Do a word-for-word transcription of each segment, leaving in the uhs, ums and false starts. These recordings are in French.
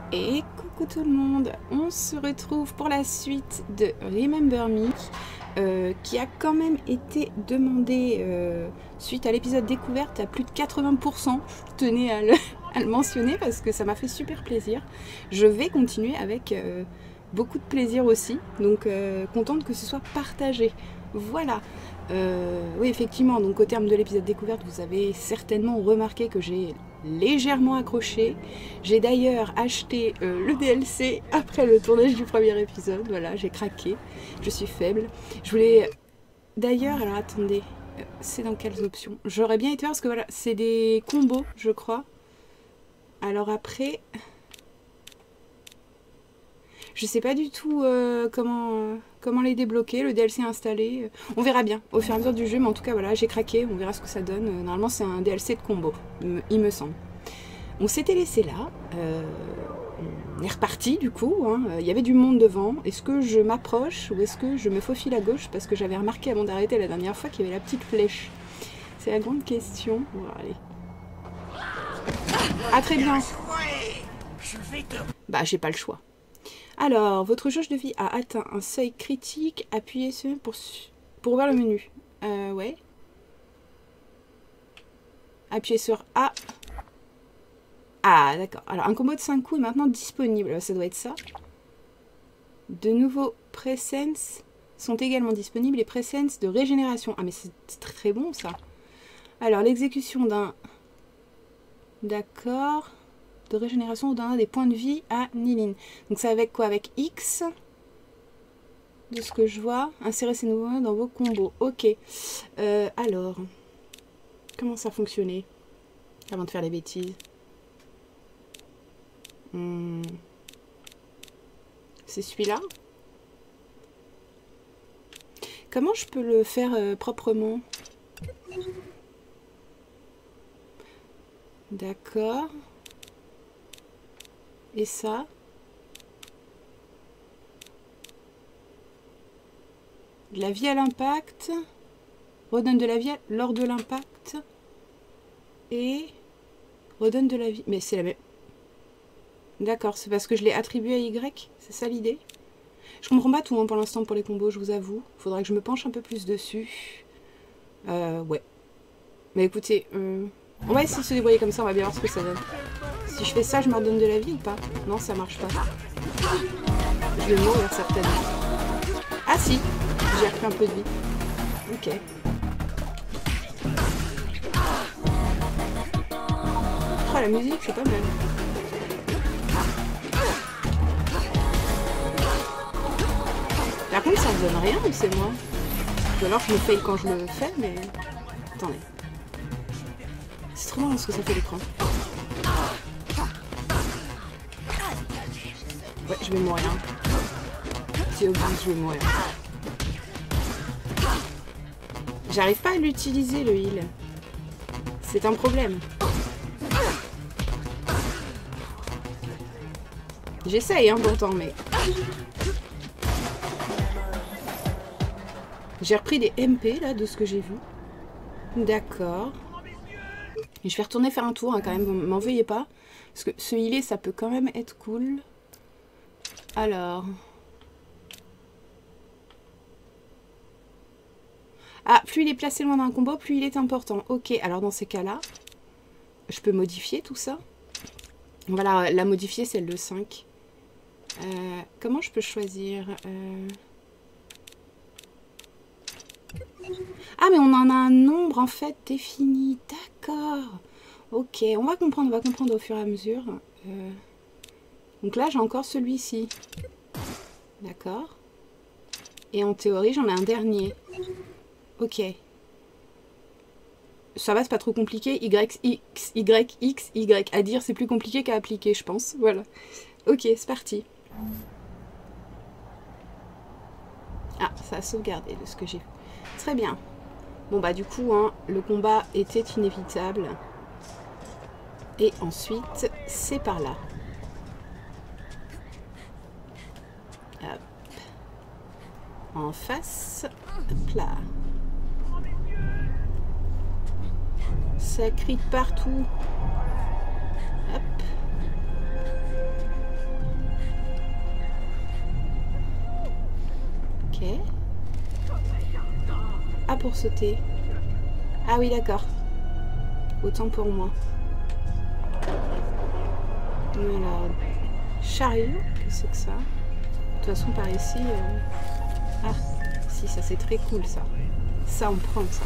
Et coucou tout le monde, on se retrouve pour la suite de Remember Me, euh, qui a quand même été demandé euh, suite à l'épisode découverte à plus de quatre-vingts pour cent. Je tenais à le, à le mentionner parce que ça m'a fait super plaisir. Je vais continuer avec euh, beaucoup de plaisir aussi, donc euh, contente que ce soit partagé. Voilà. Euh, oui, effectivement, donc au terme de l'épisode découverte, vous avez certainement remarqué que j'ai légèrement accroché. J'ai d'ailleurs acheté euh, le D L C après le tournage du premier épisode. Voilà, j'ai craqué. Je suis faible. Je voulais... D'ailleurs, alors attendez, euh, c'est dans quelles options? J'aurais bien été voir parce que voilà, c'est des combos, je crois. Alors après... Je sais pas du tout euh, comment, euh, comment les débloquer, le D L C installé. On verra bien au fur et à mesure du jeu, mais en tout cas voilà, j'ai craqué, on verra ce que ça donne. Normalement c'est un D L C de combo, il me semble. On s'était laissé là, euh, on est reparti du coup, hein. Il y avait du monde devant. Est-ce que je m'approche ou est-ce que je me faufile à gauche? Parce que j'avais remarqué avant d'arrêter la dernière fois qu'il y avait la petite flèche. C'est la grande question. Bon, allez. Ah très bien. Bah j'ai pas le choix. Alors, votre jauge de vie a atteint un seuil critique. Appuyez sur pour, pour ouvrir le menu. Euh, ouais. Appuyez sur A. Ah, d'accord. Alors, un combo de cinq coups est maintenant disponible. Ça doit être ça. De nouveaux presence sont également disponibles. Les presence de régénération. Ah, mais c'est très bon, ça. Alors, l'exécution d'un... D'accord... de régénération d'un des points de vie à Nilin. Donc c'est avec quoi? Avec X, de ce que je vois. Insérer ces nouveaux dans vos combos. Ok. Euh, alors, comment ça fonctionnait avant de faire des bêtises? hmm. C'est celui-là. Comment je peux le faire euh, proprement? D'accord. Et ça, de la vie à l'impact, redonne de la vie lors de l'impact, et redonne de la vie. Mais c'est la même. D'accord, c'est parce que je l'ai attribué à Y, c'est ça l'idée? Je comprends pas tout hein, pour l'instant pour les combos, je vous avoue. Faudrait que je me penche un peu plus dessus. Euh, ouais. Mais écoutez, euh, on va essayer de se débrouiller comme ça, on va bien voir ce que ça donne. Si je fais ça, je me redonne de la vie ou pas? Non, ça marche pas. Je vais mourir certainement. Ah si, j'ai repris un peu de vie. Ok. Oh, la musique, c'est pas mal. Par contre, ça me donne rien ou c'est moi? Ou alors je me fail quand je le fais, mais... Attendez. C'est trop marrant ce que ça fait l'écran. Ouais, je vais mourir. C'est obligé, je vais mourir. J'arrive pas à l'utiliser, le heal. C'est un problème. J'essaye, hein, pourtant, mais... J'ai repris des M P, là, de ce que j'ai vu. D'accord. Et je vais retourner faire un tour, hein, quand même, m'en veuillez pas. Parce que ce healer, ça peut quand même être cool. Alors... Ah, plus il est placé loin d'un combo, plus il est important. Ok, alors dans ces cas-là, je peux modifier tout ça. On va la, la modifier, celle de cinq. Euh, comment je peux choisir euh... Ah, mais on en a un nombre, en fait, défini. D'accord. Ok, on va comprendre, on va comprendre au fur et à mesure. Euh... Donc là, j'ai encore celui-ci. D'accord. Et en théorie, j'en ai un dernier. Ok. Ça va, c'est pas trop compliqué. Y, X, Y, X, Y. À dire, c'est plus compliqué qu'à appliquer, je pense. Voilà. Ok, c'est parti. Ah, ça a sauvegardé de ce que j'ai vu. Très bien. Bon, bah du coup, hein, le combat était inévitable. Et ensuite, c'est par là. Hop. En face. Hop là. Ça crie de partout. Hop. Ok. Ah, pour sauter. Ah oui, d'accord. Autant pour moi. Voilà. Chariot, qu'est-ce que c'est que ça? De toute façon, par ici... Euh... Ah, si, ça c'est très cool, ça. Ça, on prend, ça.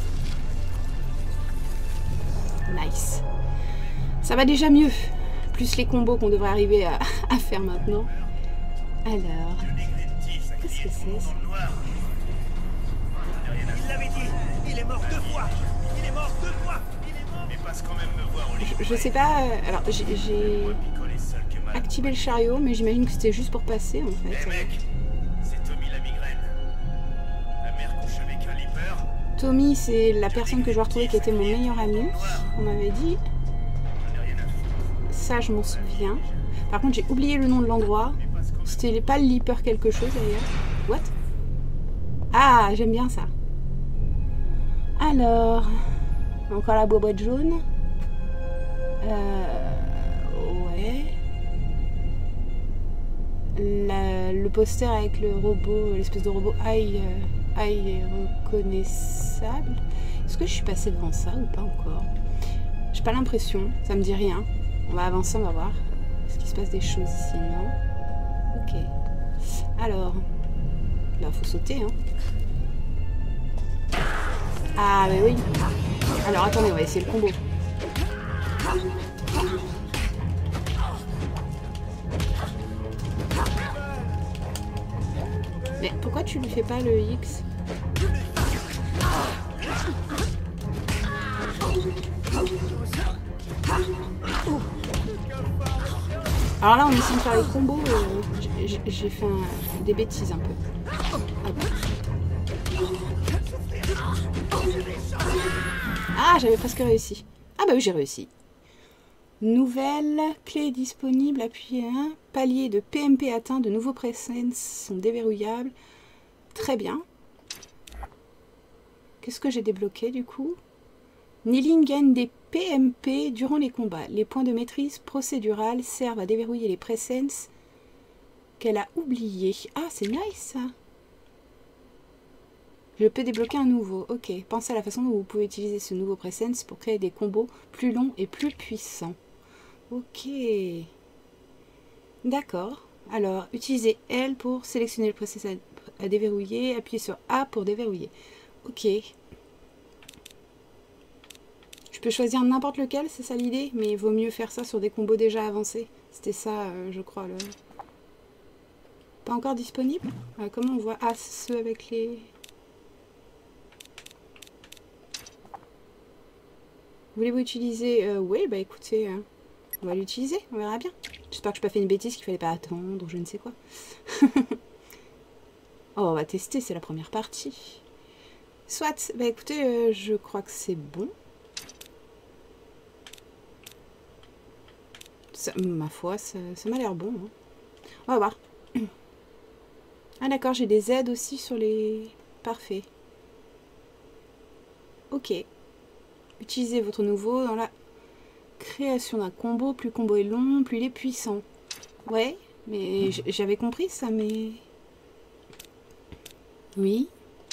Nice. Ça va déjà mieux. Plus les combos qu'on devrait arriver à, à faire maintenant. Alors... Qu'est-ce que c'est, ça? Il l'avait dit, il est mort deux fois. Il est mort deux fois. Mais passe quand même me voir au lit. Je, je sais pas... Euh, alors, j'ai... activé le chariot, mais j'imagine que c'était juste pour passer, en fait. Hey mec, c'est Tommy la migraine. La mère couche avec un leaper. Tommy, c'est la personne que je dois retrouver qui était mon meilleur ami. On m'avait dit. Ça, je m'en souviens. Par contre, j'ai oublié le nom de l'endroit. C'était pas le leaper quelque chose, d'ailleurs. What? Ah, j'aime bien ça. Alors... Encore la boîte jaune. Euh... Ouais... La, le poster avec le robot, l'espèce de robot aïe, euh, aïe reconnaissable. Est-ce que je suis passée devant ça ou pas encore? J'ai pas l'impression, ça me dit rien. On va avancer, on va voir. Est-ce qu'il se passe des choses ici? Non. Ok. Alors, là, faut sauter, hein. Ah, mais oui. Alors, attendez, on va essayer le combo. Mais pourquoi tu lui fais pas le X? Alors là, on essaie de faire les combos. Euh, J'ai fait un, des bêtises un peu. Hop. Ah, j'avais presque réussi. Ah bah oui, j'ai réussi. Nouvelle clé disponible, appuyez un. Palier de P M P atteint, de nouveaux presets sont déverrouillables. Très bien. Qu'est-ce que j'ai débloqué du coup? Niling gagne des P M P durant les combats. Les points de maîtrise procédurale servent à déverrouiller les presets qu'elle a oubliés. Ah, c'est nice ça. Je peux débloquer un nouveau. Ok. Pensez à la façon dont vous pouvez utiliser ce nouveau presets pour créer des combos plus longs et plus puissants. Ok. D'accord. Alors, utilisez L pour sélectionner le preset à déverrouiller. Appuyez sur A pour déverrouiller. Ok. Je peux choisir n'importe lequel, c'est ça l'idée? Mais il vaut mieux faire ça sur des combos déjà avancés. C'était ça, euh, je crois. Le... Pas encore disponible? euh, Comment on voit? Ah, ceux avec les... Voulez-vous utiliser euh, oui, bah écoutez, euh, on va l'utiliser, on verra bien. J'espère que je n'ai pas fait une bêtise qu'il fallait pas attendre, ou je ne sais quoi. Oh, on va tester, c'est la première partie. Soit, bah écoutez, euh, je crois que c'est bon. Ça, ma foi, ça, ça m'a l'air bon. Hein. On va voir. Ah d'accord, j'ai des aides aussi sur les... Parfait. Ok. Utilisez votre nouveau dans la création d'un combo. Plus le combo est long, plus il est puissant. Ouais, mais j'avais compris ça, mais... Oui.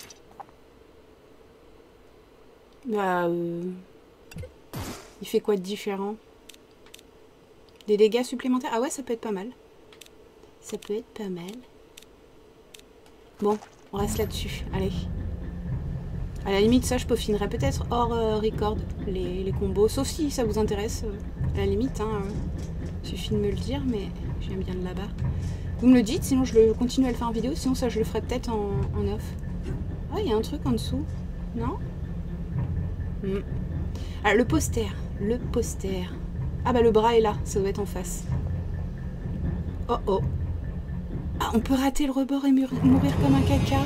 Bah, euh... il fait quoi de différent? Des dégâts supplémentaires? Ah ouais, ça peut être pas mal. Ça peut être pas mal. Bon, on reste là-dessus. Allez. À la limite, ça, je peaufinerais peut-être hors euh, record les, les combos. Sauf si ça vous intéresse. Euh, à la limite, hein. Euh, suffit de me le dire, mais j'aime bien le là-bas. Vous me le dites, sinon je le continue à le faire en vidéo. Sinon, ça, je le ferai peut-être en, en off. Ah, il y a un truc en dessous. Non? hmm. Ah, le poster. Le poster. Ah bah le bras est là, ça doit être en face. Oh oh. Ah, on peut rater le rebord et mourir comme un caca.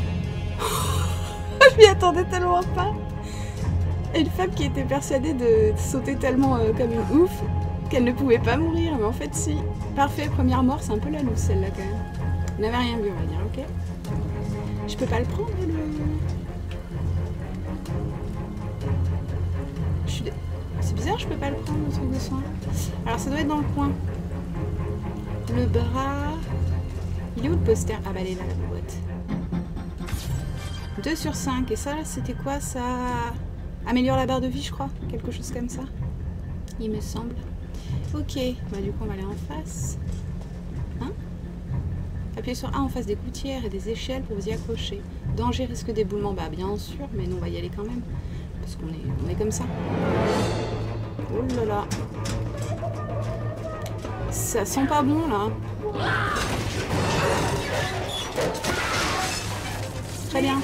Je m'y attendais tellement pas. Et une femme qui était persuadée de sauter tellement euh, comme une ouf qu'elle ne pouvait pas mourir. Mais en fait si. Parfait, première mort, c'est un peu la loose celle-là quand même. On n'avait rien vu, on va dire, ok. Je peux pas le prendre le... Je suis... C'est bizarre, je peux pas le prendre, le truc de soin. Alors, ça doit être dans le coin. Le bras... Il est où le poster? Ah bah, elle est là, la boîte. deux sur cinq. Et ça, c'était quoi? Ça améliore la barre de vie, je crois. Quelque chose comme ça. Il me semble. Ok. Bah, du coup, on va aller en face. Hein? Appuyez sur A en face des gouttières et des échelles pour vous y accrocher. Danger, risque d'éboulement. Bah, bien sûr. Mais nous, on va y aller quand même. Parce qu'on est, on est comme ça. Oh là là. Ça sent pas bon, là. Très bien.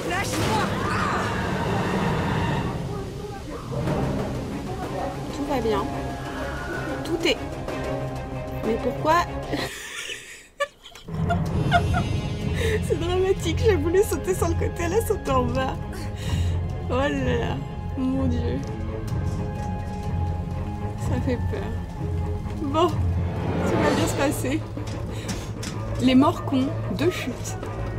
Tout va bien. Tout est... Mais pourquoi... C'est dramatique, j'ai voulu sauter sur le côté, elle a sauté en bas. Oh là là, mon Dieu. Ça fait peur. Bon, ça va bien se passer. Les morts cons, deux chutes.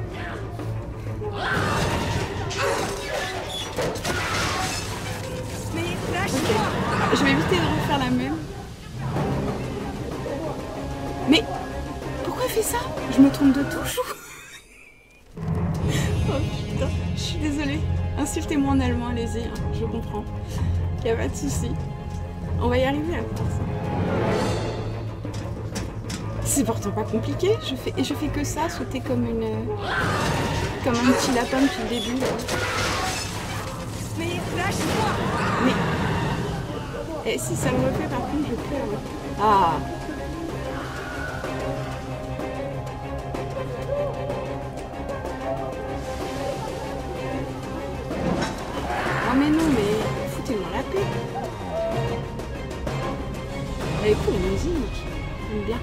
Okay. Je vais éviter de refaire la même. Mais pourquoi elle fait ça? Je me trompe de touche. Oh putain, je suis désolée. Insultez-moi en allemand, allez-y, hein, je comprends. Y a pas de souci. On va y arriver à faire ça. C'est pourtant pas compliqué. Je fais, et je fais que ça, sauter comme une, comme un petit lapin depuis le début. Là. Mais lâche-moi. Mais et si ça le refait, par contre, je pleure. Ah. Oh mais non, mais foutez-moi la paix. Elle est cool la musique. J'aime bien.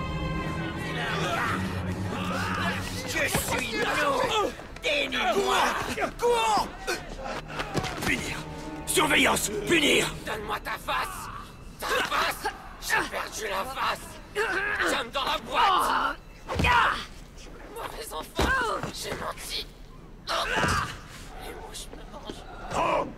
Je suis l'eau. Dénie-moi. Cours. Punir. Surveillance. Punir. Donne-moi ta face. Ta face. J'ai perdu la face. Tiens dans la boîte. Mauvais enfant. J'ai menti. Les mouches me mangent.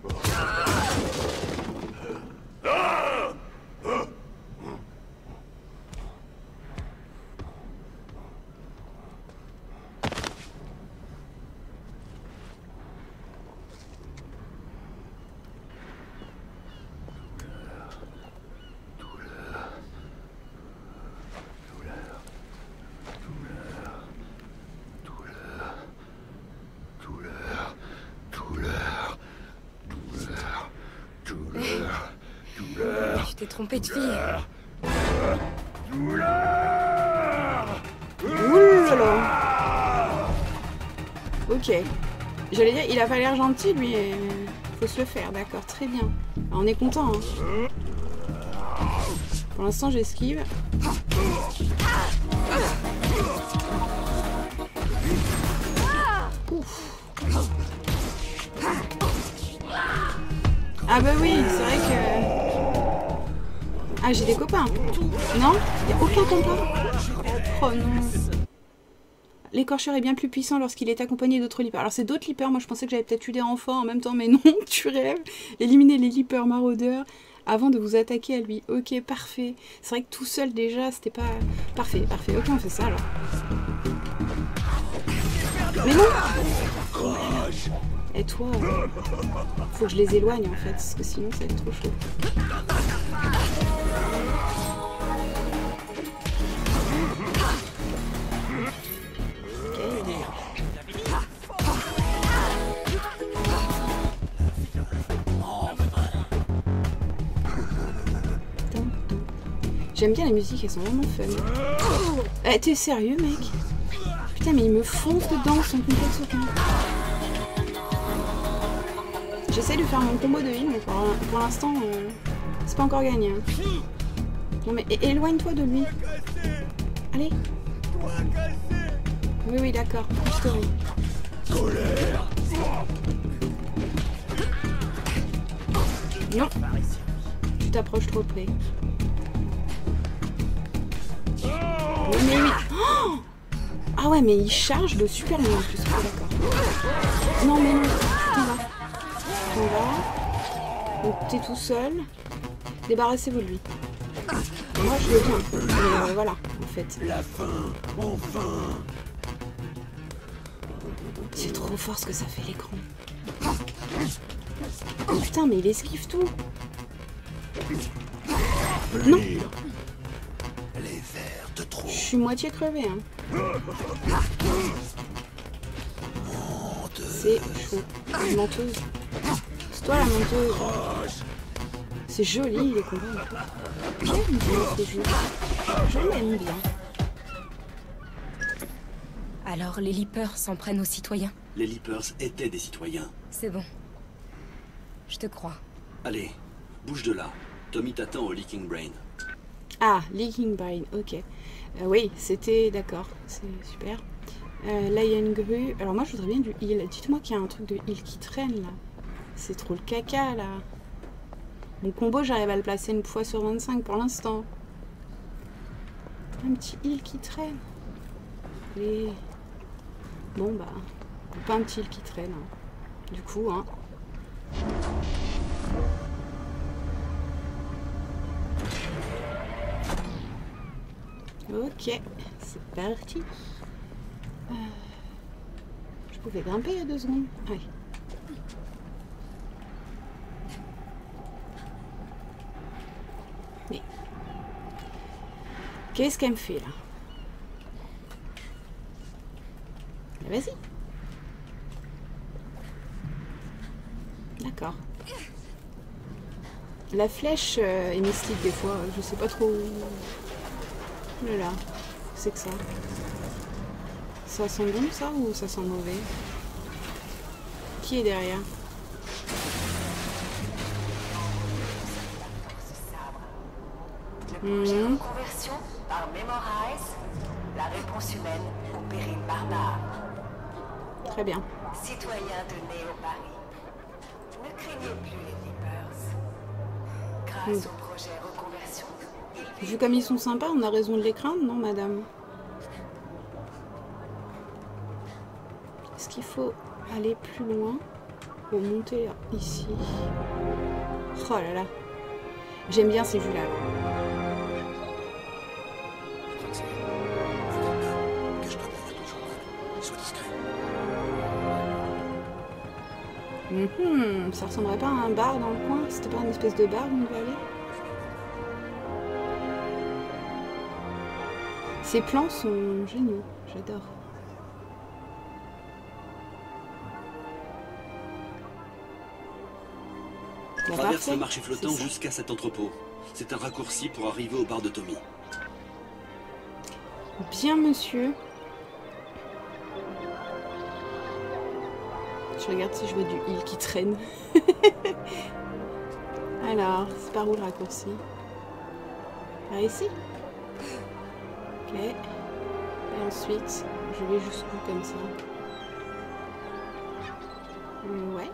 T'es trompé de fille. Ouh là là. Ok. J'allais dire, il a pas l'air gentil, lui. Et... faut se le faire, d'accord, très bien. Alors, on est content. Hein. Pour l'instant, j'esquive. Ouf. Ah bah oui, c'est vrai que... Ah, j'ai des copains. Non? Il n'y a aucun copain? Oh non. L'écorcheur est bien plus puissant lorsqu'il est accompagné d'autres leapers. Alors c'est d'autres leapers, moi je pensais que j'avais peut-être eu des renforts en même temps, mais non, tu rêves. Éliminez les leapers maraudeurs avant de vous attaquer à lui. Ok, parfait. C'est vrai que tout seul déjà, c'était pas... Parfait, parfait. Ok, on fait ça alors. Mais non! Et toi, euh, faut que je les éloigne en fait, parce que sinon ça va être trop chaud. J'aime bien la musique, elles sont vraiment fun. Eh, t'es sérieux, mec? Putain, mais il me fonce dedans son complexe aucun. J'essaie de faire mon combo de vie, mais pour, pour l'instant, euh, c'est pas encore gagné. Hein. Non, mais éloigne-toi de lui. Allez. Oui, oui, d'accord. Story. Non. Tu t'approches trop près. Oui, mais oui. Oh, ah ouais, mais il charge de super loin en plus. Oh, d'accord. Non, mais non. T'en vas. T'en vas. Donc t'es tout seul. Débarrassez-vous de lui. Moi, je le tiens. Mais euh, voilà, en fait. La fin, enfin. C'est trop fort ce que ça fait l'écran. Oh, putain, mais il esquive tout. Non. Les vers de trop. Je suis moitié crevé. Hein. C'est chaud. Une menteuse. C'est toi la menteuse. C'est joli les combats. J'aime bien ces jeux. Je l'aime bien. Alors les Leapers s'en prennent aux citoyens? Les Leapers étaient des citoyens. C'est bon. Je te crois. Allez, bouge de là. Tommy t'attend au Leaking Brain. Ah, Leaking Brain, ok. Euh, oui, c'était d'accord, c'est super. Euh, là, il y a une grue. Alors moi, je voudrais bien du heal. Dites-moi qu'il y a un truc de heal qui traîne, là. C'est trop le caca, là. Mon combo, j'arrive à le placer une fois sur vingt-cinq pour l'instant. Un petit heal qui traîne. Et... Bon, bah... Pas un petit heal qui traîne. Hein. Du coup, hein... Ok, c'est parti. Euh, je pouvais grimper il y a deux secondes. Oui. Mais qu'est-ce qu'elle me fait là? Vas-y. D'accord. La flèche euh, est mystique des fois. Je sais pas trop. Oh là là, c'est que ça. Ça sent bon ça ou ça sent mauvais? Qui est derrière? Le projet Mmh. reconversion par Memorize, la réponse humaine au péril barbare. Très bien. Citoyens de Néo-Paris, ne craignez plus les Leapers. Grâce Mmh. au projet reconversion, ils Vu comme ils sont sympas, on a raison de les craindre, non madame? Est-ce qu'il faut aller plus loin pour monter ici? Oh là là. J'aime bien ces vues-là. Cache-toi derrière ton journal. Sois discret. Mhm, ça ressemblerait pas à un bar dans le coin? C'était pas une espèce de bar où on devait aller? Ces plans sont géniaux, j'adore. Bon, Traverse parfait. le marché flottant C'est ça. jusqu'à cet entrepôt. C'est un raccourci pour arriver au bar de Tommy. Bien, monsieur. Je regarde si je vois du heal qui traîne. Alors, c'est par où le raccourci? Par ici? Ok. Et ensuite, je vais jusqu'où comme ça? Ouais.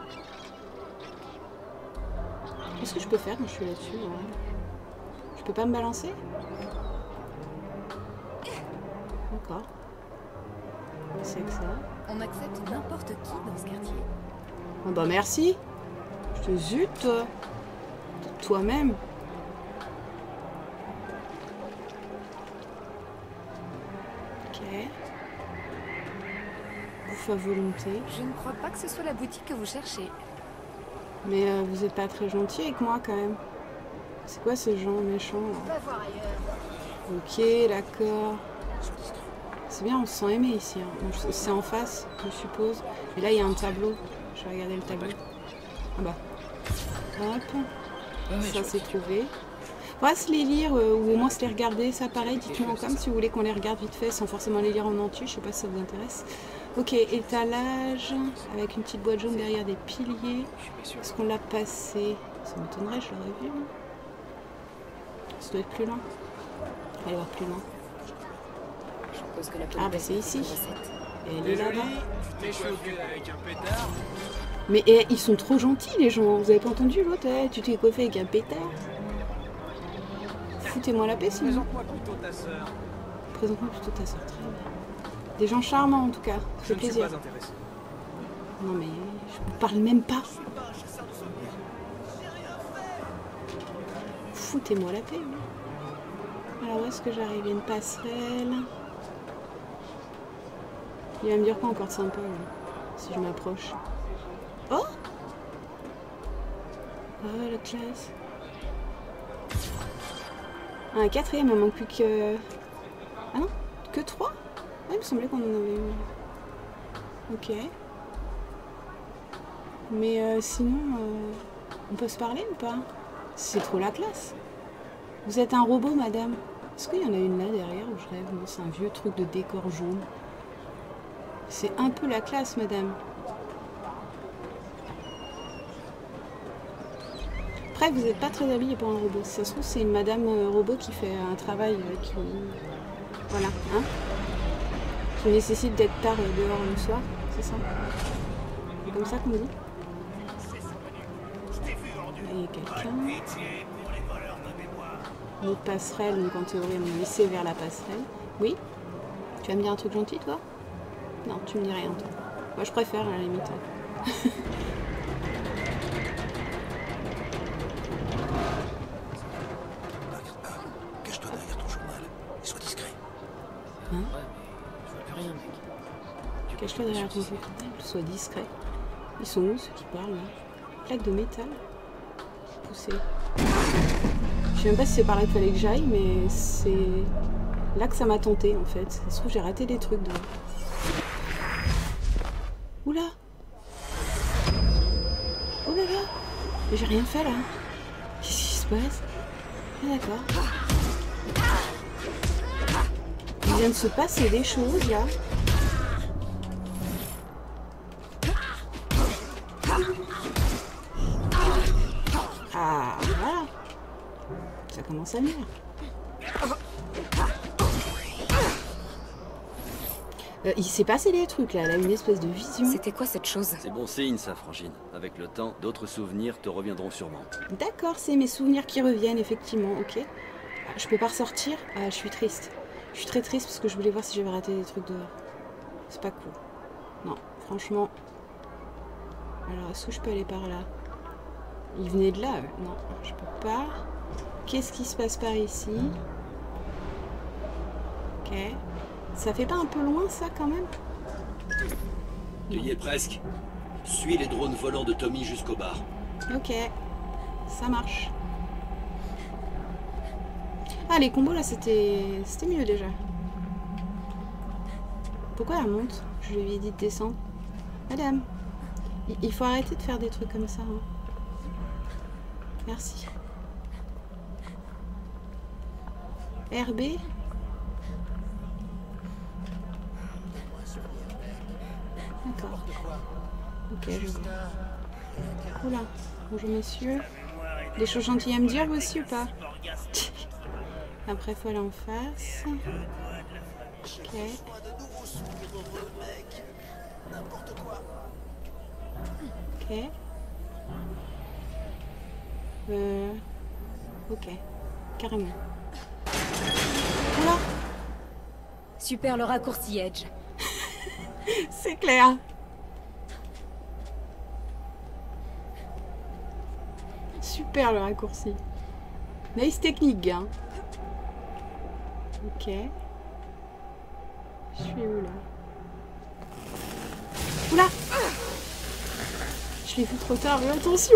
Qu'est-ce que je peux faire quand je suis là-dessus? Ouais. Je peux pas me balancer? D'accord. C'est que ça. On accepte n'importe qui dans ce quartier. Oh bah merci. Je te zute, toi. Toi-même. Ok. Bouffe à volonté. Je ne crois pas que ce soit la boutique que vous cherchez. Mais euh, vous êtes pas très gentil avec moi quand même. C'est quoi ces gens méchants là? Va voir ailleurs. Ok, d'accord. C'est bien, on se sent aimé ici. Hein. C'est en face, je suppose. Et là, il y a un tableau. Je vais regarder le tableau. Ah bah. Hop. Ça, c'est trouvé. On va se les lire euh, ou au moins se les regarder. Ça, pareil, dites-moi en com si vous voulez qu'on les regarde vite fait sans forcément les lire en entier. Je sais pas si ça vous intéresse. Ok, étalage. Avec une petite boîte jaune derrière des piliers. Est-ce qu'on l'a passé? Ça m'étonnerait, je l'aurais vu. Hein. Ça doit être plus loin. Allez voir plus loin. Je suppose que la Ah bah c'est ici. recette. Et elle est là-bas. Tu t'es chauffé avec un pétard. Mais eh, ils sont trop gentils les gens. Vous avez pas entendu l'autre? Eh, tu t'es coiffé avec un pétard. Foutez-moi la paix sinon. Présente-moi plutôt ta sœur. Présente-moi plutôt ta soeur. Très bien. Des gens charmants en tout cas. Ça Je fait ne suis plaisir. pas intéressé. Non mais je vous parle même pas. Foutez-moi la paix. Oui. Alors où est-ce que j'arrive? Il y a une passerelle. Il va me dire quoi encore de sympa, là, si je m'approche. Oh! Ah, la classe. Ah, un quatrième, il m'en manque plus que... Ah non, que trois? Ah, il me semblait qu'on en avait eu. Ok. Mais euh, sinon, euh, on peut se parler ou pas? C'est trop la classe. Vous êtes un robot, madame? Est-ce qu'il y en a une là derrière où je rêve? C'est un vieux truc de décor jaune. C'est un peu la classe, madame. Après, vous n'êtes pas très habillé pour un robot. Si ça se trouve, c'est une madame euh, robot qui fait un travail euh, qui... Voilà, hein? Qui nécessite d'être tard euh, dehors le soir, c'est ça? C'est comme ça qu'on dit? Il y a quelqu'un. Une autre passerelle, donc en théorie, on me laisser vers la passerelle. Oui? Tu vas me dire un truc gentil, toi? Non, tu me dis rien, toi. Moi, je préfère, à la limite. Cache-toi derrière ton journal et sois discret. Hein? Ouais, mais je vois plus rien, mec. Cache-toi derrière ton journal, sois discret. Ils sont où, ceux qui parlent, là? Plaque de métal. Poussée. Je sais même pas si c'est par là qu'il fallait que j'aille, mais c'est là que ça m'a tenté, en fait. Ça se trouve, j'ai raté des trucs, dedans. Oula! Oh là là! Mais j'ai rien fait là! Qu'est-ce qui se passe? Ah d'accord. Il vient de se passer des choses là. Ah voilà! Ça commence à venir. Euh, il s'est passé des trucs là, elle a une espèce de vision. C'était quoi cette chose? C'est bon signe ça, Frangine. Avec le temps, d'autres souvenirs te reviendront sûrement. D'accord, c'est mes souvenirs qui reviennent, effectivement, ok. Ah, je peux pas ressortir? Ah, je suis triste. Je suis très triste parce que je voulais voir si j'avais raté des trucs dehors. C'est pas cool. Non, franchement. Alors, est-ce que je peux aller par là? Il venait de là, eux. Non, je peux pas. Qu'est-ce qui se passe par ici? Ok. Ça fait pas un peu loin, ça, quand même? Tu y es presque. Suis les drones volants de Tommy jusqu'au bar. Ok. Ça marche. Ah, les combos, là, c'était... C'était mieux, déjà. Pourquoi elle monte? Je lui ai dit de descendre. Madame, il faut arrêter de faire des trucs comme ça. Hein. Merci. R B. D'accord. Ok, je vois. Oula. Bonjour monsieur. Des choses gentilles à me dire vous aussi ou pas? Après, faut aller en face. Ok. Ok. Euh... Ok. Carrément. Oula. Super le raccourci Edge. C'est clair. Super le raccourci. Nice technique, gars. Ok. Je suis où là? Oula! Je l'ai vu trop tard, mais attention!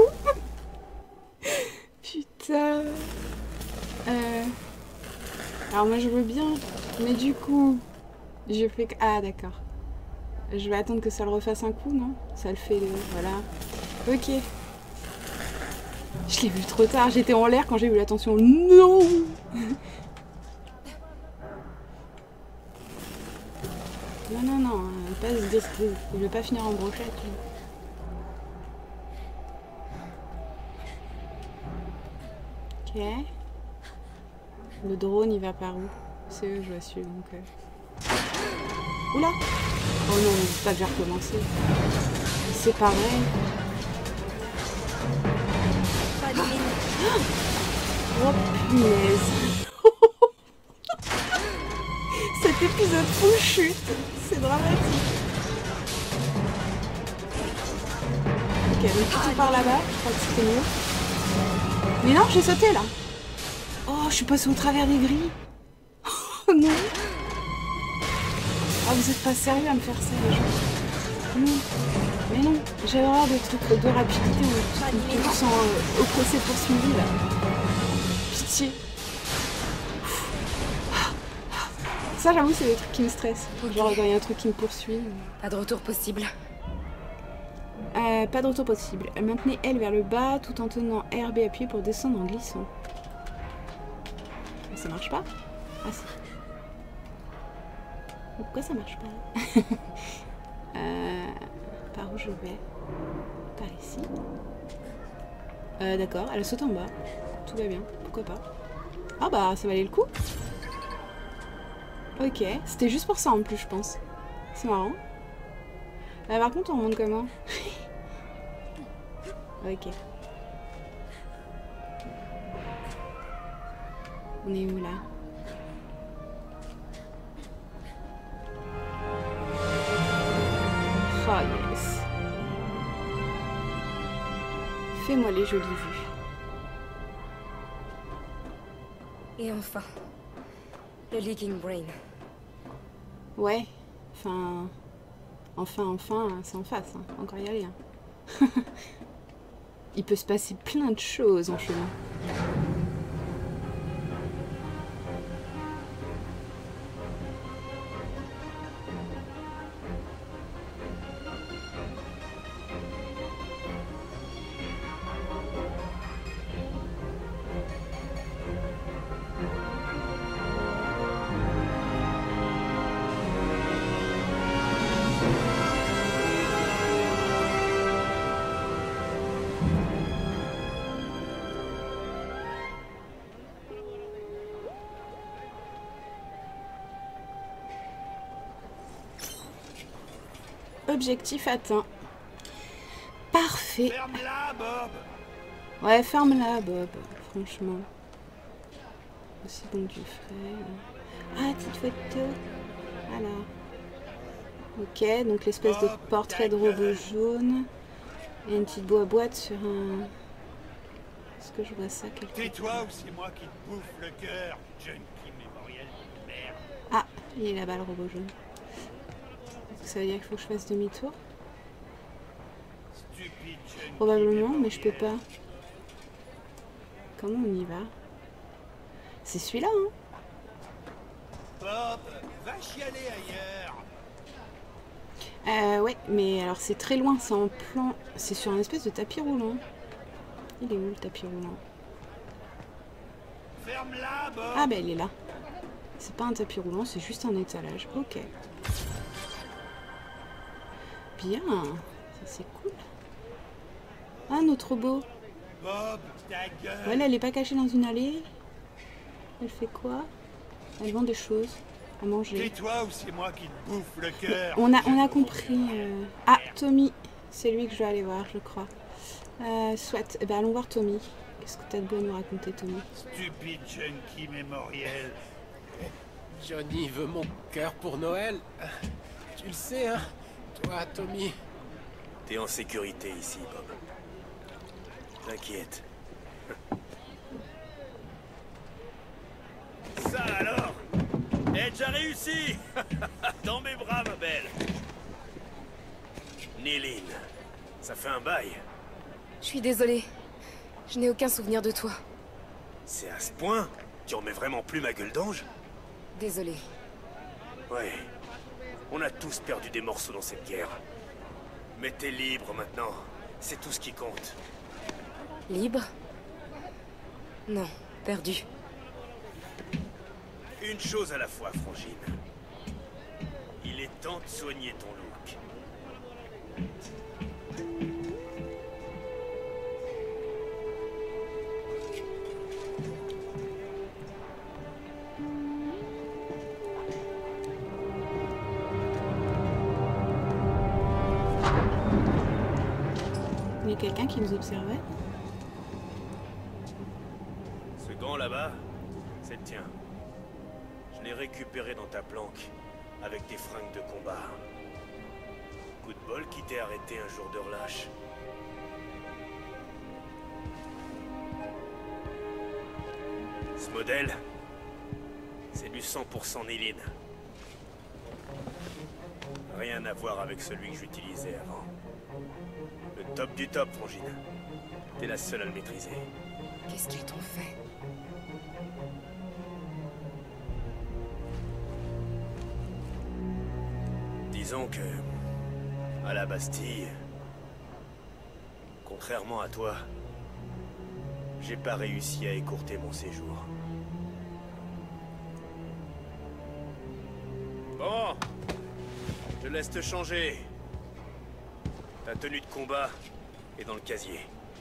Putain! Euh... Alors moi je veux bien, mais du coup, je fais que... Ah d'accord. Je vais attendre que ça le refasse un coup, non? Ça le fait, voilà. Ok. Je l'ai vu trop tard, j'étais en l'air quand j'ai eu l'attention. Non! Non, non, non, pas se dire que je vais pas finir en brochette. Ok. Le drone, il va par où? C'est eux, je vais suivre, donc... Euh... Oula! Oh non, c'est pas déjà recommencé. C'est pas vrai. Oh punaise! Cet épisode full chute, c'est dramatique. Ok, donc plutôt par là-bas, je crois que c'était mieux. Mais non, j'ai sauté là. Oh, je suis passée au travers des grilles. Oh non. Ah, vous êtes pas sérieux à me faire ça, les gens? Non. Mais non, j'ai horreur des trucs de rapidité où ils sont euh, oppressés poursuivis là. Pitié. Ça, j'avoue, c'est des trucs qui me stressent. Okay. Genre, quand il y a un truc qui me poursuit. Pas de retour possible. Euh, pas de retour possible. Maintenez L vers le bas tout en tenant R B appuyé pour descendre en glissant. Ça marche pas? Ah si. Pourquoi ça marche pas? euh, Par où je vais? Par ici. Euh, D'accord, elle saute en bas. Tout va bien, pourquoi pas. Ah bah, ça valait le coup. Ok, c'était juste pour ça en plus, je pense. C'est marrant. Euh, par contre, on monte comment? Ok. On est où là? Oh yes. Fais-moi les jolies vues. Et enfin, le Leaking Brain. Ouais, enfin... Enfin, enfin, c'est en face, hein. Encore y aller. Hein. Il peut se passer plein de choses en chemin. Objectif atteint. Parfait. Ferme-la, Bob. Ouais, ferme-la, Bob. Franchement. Aussi bon que du frais. Ah, petite photo. Voilà. Ok, donc l'espèce de portrait de robot jaune. Et une petite boîte sur un... Est-ce que je vois ça quelque part? Tais-toi ou c'est moi qui te bouffe le cœur, junkie mémoriel de merde. Ah, il est là-bas le robot jaune. Ça veut dire qu'il faut que je fasse demi-tour? Probablement, mais je peux pas. Comment on y va? C'est celui-là, hein? Bob, va chialer ailleurs. Euh, ouais, mais alors c'est très loin, c'est en plan... C'est sur un espèce de tapis roulant. Il est où le tapis roulant? Ferme-la, Bob. Ah ben il est là. C'est pas un tapis roulant, c'est juste un étalage. Ok. Bien, ça c'est cool. Ah, notre robot. Bob, ta gueule. Ouais, là, elle est pas cachée dans une allée. Elle fait quoi? Elle vend des choses à manger. Tais-toi ou c'est moi qui te bouffe le cœur. On a, on a compris. Euh... Ah, Tommy. C'est lui que je vais aller voir, je crois. Euh, soit. Eh ben, allons voir Tommy. Qu'est-ce que t'as de beau à nous raconter, Tommy? Stupide junkie mémoriel. Johnny veut mon cœur pour Noël. Tu le sais, hein? Toi, Tommy. T'es en sécurité ici, Bob. T'inquiète. Ça alors? Eh, j'ai réussi. Dans mes bras, ma belle. Néline, ça fait un bail. Je suis désolée. Je n'ai aucun souvenir de toi. C'est à ce point? Tu remets vraiment plus ma gueule d'ange? Désolée. Ouais. On a tous perdu des morceaux dans cette guerre. Mais t'es libre maintenant. C'est tout ce qui compte. Libre? Non, perdu. Une chose à la fois, Frangine. Il est temps de soigner ton look. Il y a quelqu'un qui nous observait? Ce gant là-bas, c'est le tien. Je l'ai récupéré dans ta planque, avec tes fringues de combat. Coup de bol qui t'est arrêté un jour de relâche. Ce modèle, c'est du cent pour cent Néline. Rien à voir avec celui que j'utilisais avant. Le top du top, Frangine. T'es la seule à le maîtriser. Qu'est-ce qu'ils t'ont fait? Disons que... à la Bastille... contrairement à toi... j'ai pas réussi à écourter mon séjour. Bon, je laisse te changer. Ta tenue de combat est dans le casier.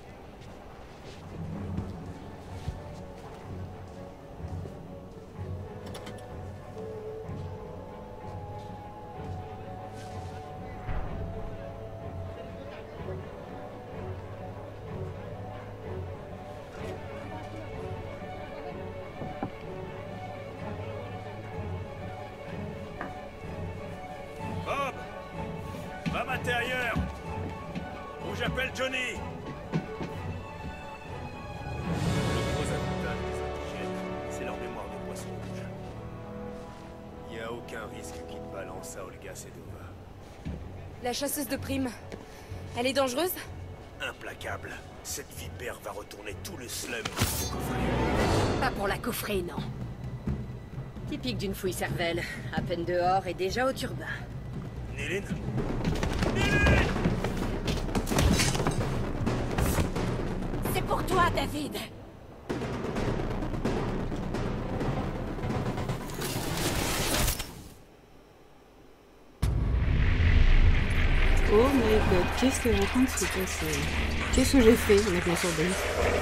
Intérieur, où j'appelle Johnny. Le gros avantage des indigènes, c'est leur mémoire de poisson rouge. Il n'y a aucun risque qu'ils te balancent à Olga Sedova. La chasseuse de primes, elle est dangereuse? Implacable. Cette vipère va retourner tout le slum dans ce coffret. Pas pour la coffrer, non. Typique d'une fouille cervelle. À peine dehors et déjà au turbin. Néline? C'est pour toi, David. Oh my god, qu'est-ce que je raconte ce que c'est? Qu'est-ce que j'ai fait avec ma surprise?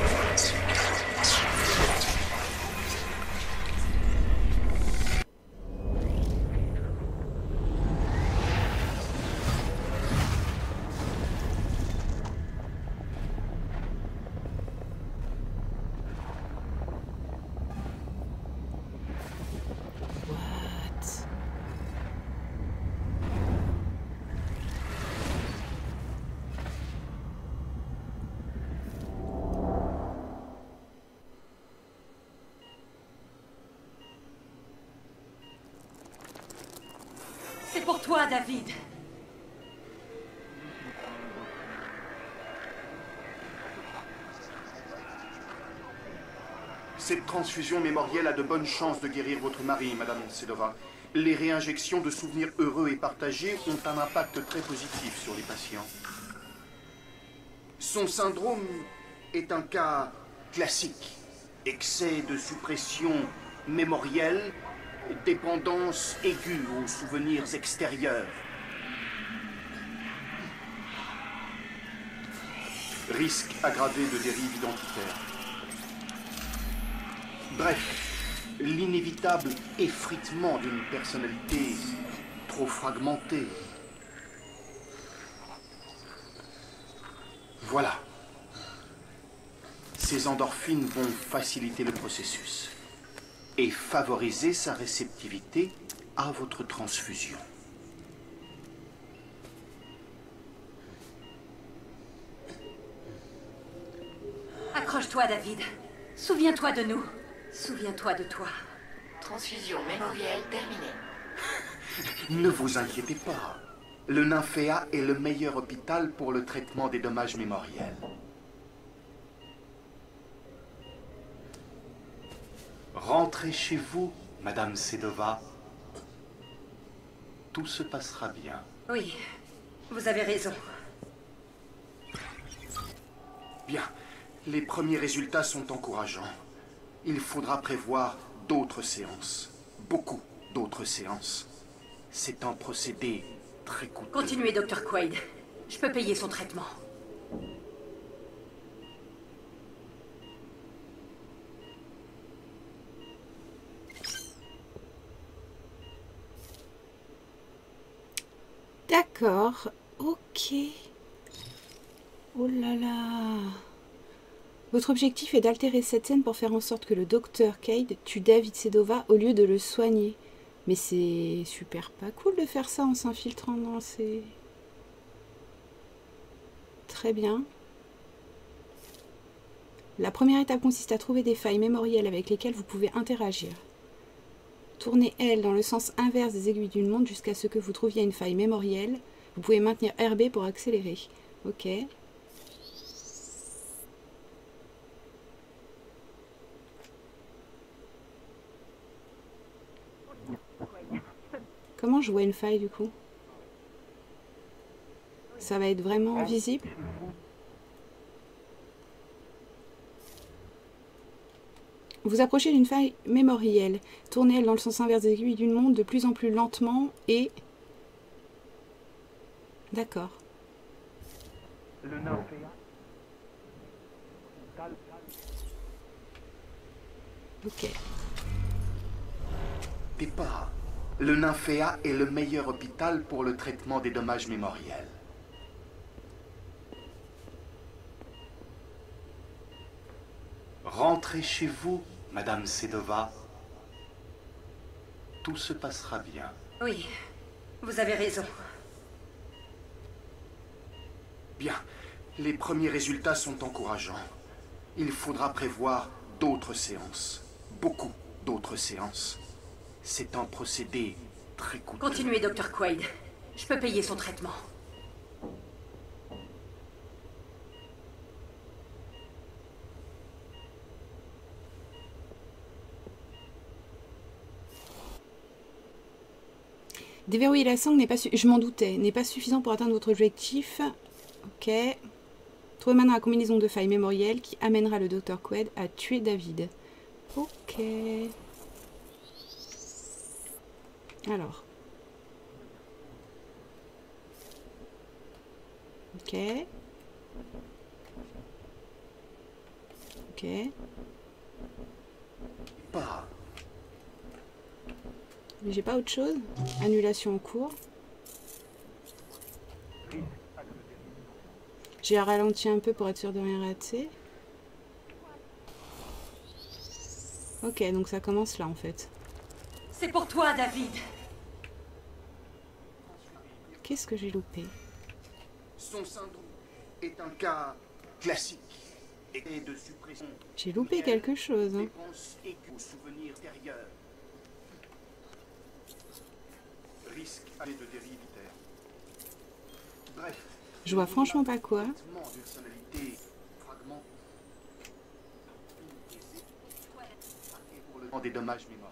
C'est pour toi, David. Cette transfusion mémorielle a de bonnes chances de guérir votre mari, Madame Sedova. Les réinjections de souvenirs heureux et partagés ont un impact très positif sur les patients. Son syndrome est un cas classique. Excès de suppression mémorielle, dépendance aiguë aux souvenirs extérieurs. Risque aggravé de dérive identitaire. Bref, l'inévitable effritement d'une personnalité trop fragmentée. Voilà. Ces endorphines vont faciliter le processus et favoriser sa réceptivité à votre transfusion. Accroche-toi, David. Souviens-toi de nous. Souviens-toi de toi. Transfusion mémorielle terminée. Ne vous inquiétez pas. Le Nymphéa est le meilleur hôpital pour le traitement des dommages mémoriels. Rentrez chez vous, Madame Sedova. Tout se passera bien. Oui, vous avez raison. Bien. Les premiers résultats sont encourageants. Il faudra prévoir d'autres séances. Beaucoup d'autres séances. C'est un procédé très coûteux. Continuez, docteur Quaid. Je peux payer son traitement. D'accord, ok. Oh là là. Votre objectif est d'altérer cette scène pour faire en sorte que le docteur Quaid tue David Sedova au lieu de le soigner. Mais c'est super pas cool de faire ça en s'infiltrant dans ces... Très bien. La première étape consiste à trouver des failles mémorielles avec lesquelles vous pouvez interagir. Tournez L dans le sens inverse des aiguilles d'une montre jusqu'à ce que vous trouviez une faille mémorielle. Vous pouvez maintenir R B pour accélérer. Ok. Comment je vois une faille du coup? Ça va être vraiment visible? Vous approchez d'une faille mémorielle. Tournez-elle dans le sens inverse des aiguilles d'une montre de plus en plus lentement et... D'accord. Ok. Peppa, le Nymphéa est le meilleur hôpital pour le traitement des dommages mémoriels. Rentrez chez vous, Madame Sedova. Tout se passera bien. Oui, vous avez raison. Bien, les premiers résultats sont encourageants. Il faudra prévoir d'autres séances. Beaucoup d'autres séances. C'est un procédé très coûteux. Continuez, docteur Quaid. Je peux payer son traitement. Déverrouiller la sangle n'est pas su... Je m'en doutais. N'est pas suffisant pour atteindre votre objectif. Ok. Trouvez maintenant la combinaison de failles mémorielles qui amènera le docteur Quaid à tuer David. Ok. Alors. Ok. Ok. Pas. J'ai pas autre chose. Annulation en cours. J'ai ralenti un peu pour être sûr de rien rater. Ok, donc ça commence là en fait. C'est pour toi, David. Qu'est-ce que j'ai loupé? Son syndrome est un cas classique et de suppression. J'ai loupé quelque chose. Hein. Et aux souvenirs antérieurs. Risque de dérive. Bref. Je vois franchement pas quoi. Des dommages mémoriels.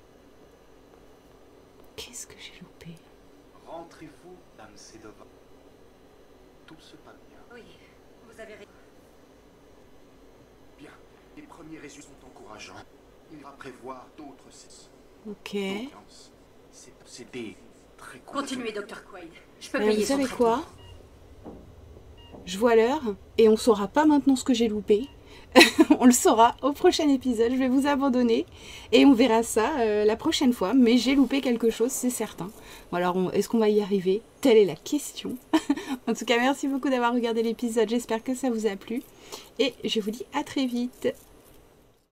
Qu'est-ce que j'ai loupé? Rentrez-vous, Dame Sedova. Tout se passe bien. Oui, vous avez raison. Bien, les premiers résultats sont encourageants. Il va prévoir d'autres séances. Ok. C'est des très coûteux. Continuez, docteur Quaid. Je peux Alors, payer vous son savez traitement. quoi? Je vois l'heure et on saura pas maintenant ce que j'ai loupé. On le saura au prochain épisode. Je vais vous abandonner et on verra ça euh, la prochaine fois. Mais j'ai loupé quelque chose, c'est certain. Bon, alors, est-ce qu'on va y arriver? Telle est la question. En tout cas, merci beaucoup d'avoir regardé l'épisode. J'espère que ça vous a plu. Et je vous dis à très vite.